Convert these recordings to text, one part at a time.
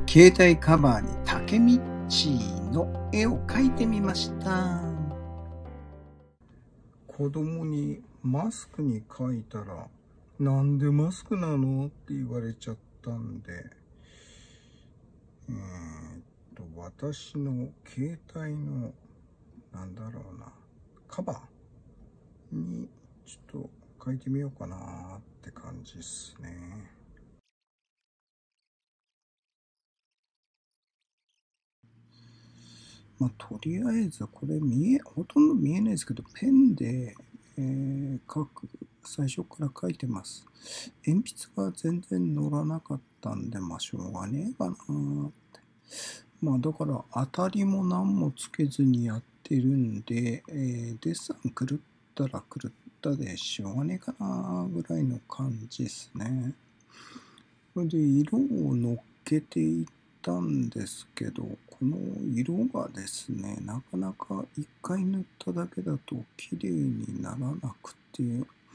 携帯カバーにタケミッチの絵を描いてみました。子供にマスクに描いたら、なんでマスクなのって言われちゃったんで、私の携帯の、なんだろうな、カバーにちょっと描いてみようかなって感じですね。とりあえずこれほとんど見えないですけど、ペンで、最初から書いてます。鉛筆が全然乗らなかったんで、しょうがねえかなって。だから当たりも何もつけずにやってるんで、デッサン狂ったら狂ったでしょうがねえかなぐらいの感じですね。それで色を乗っけていったんですけど、この色がですね、なかなか一回塗っただけだと綺麗にならなくて、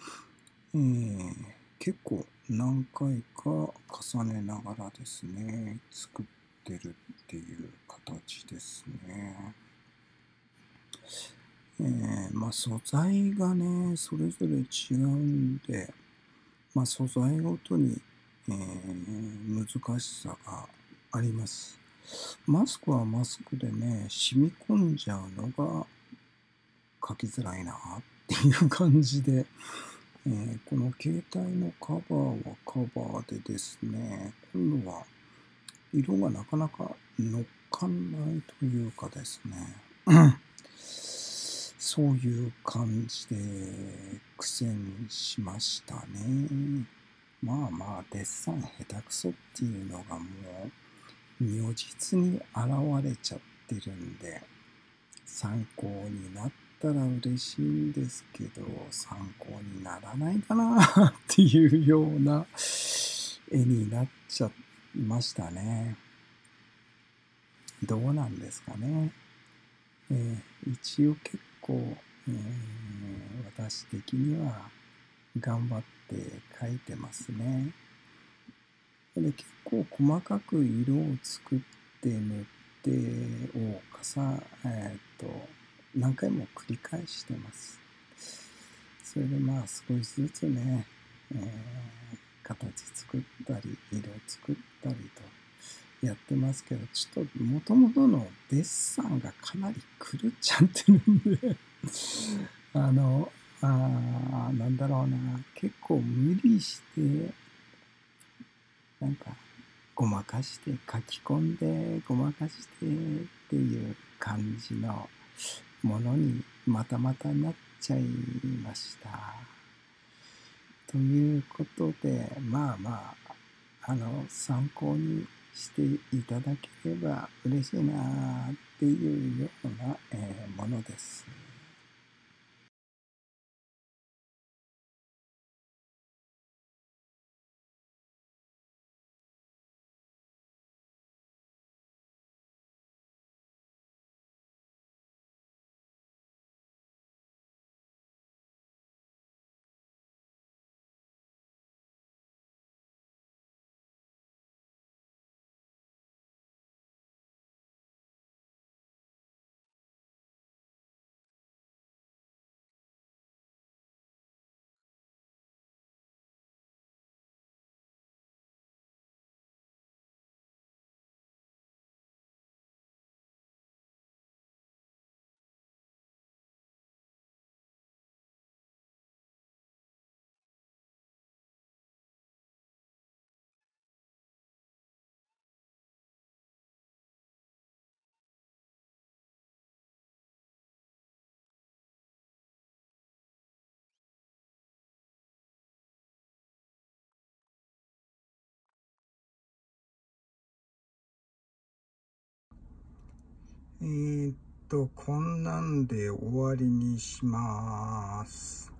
結構何回か重ねながらですね、作ってるっていう形ですね。素材がね、それぞれ違うんで、素材ごとに、難しさがあります。マスクはマスクでね、染み込んじゃうのが描きづらいなっていう感じで、この携帯のカバーはカバーでですね、今度は色がなかなか乗っかんないというかですね、そういう感じで苦戦しましたね。デッサン下手くそっていうのがもう如実に現れちゃってるんで、参考になったら嬉しいんですけど、参考にならないかなっていうような絵になっちゃいましたね。どうなんですかね。一応結構、私的には頑張って描いてますね。で結構細かく色を作って塗ってを何回も繰り返してます。それで少しずつね、形作ったり色作ったりとやってますけど、ちょっと元々のデッサンがかなり狂っちゃってるんでなんだろうな、結構無理してごまかして書き込んでごまかしてっていう感じのものにまたなっちゃいました。ということで、参考にしていただければ嬉しいなっていうような、ものです。こんなんで終わりにします。